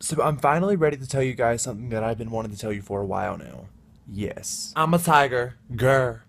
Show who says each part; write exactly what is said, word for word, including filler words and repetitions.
Speaker 1: So I'm finally ready to tell you guys something that I've been wanting to tell you for a while now. Yes, I'm a tiger. Grr.